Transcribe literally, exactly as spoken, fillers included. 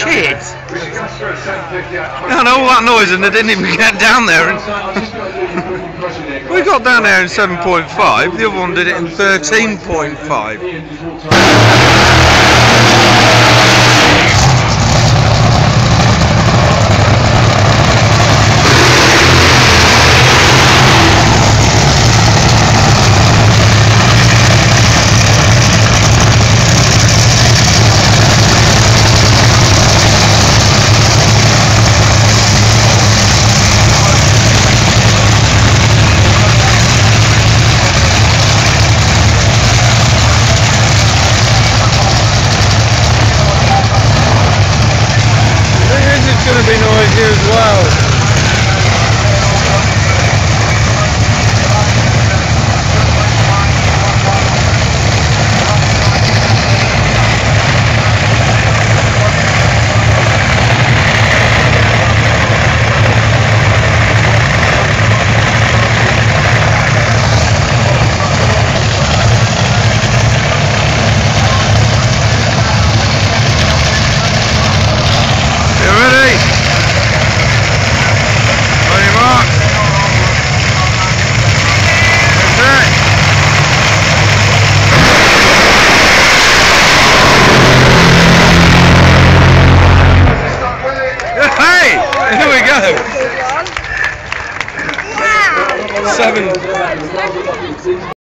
shit! And all that noise and they didn't even get down there. We got down there in seven point five, the other one did it in thirteen point five. It's going to be noisy as well. Here we go. Seven.